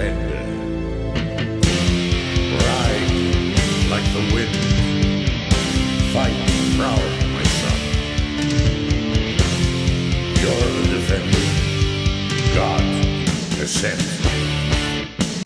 defender. Ride like the wind. Fight proud, my son. You're the defender God has sent.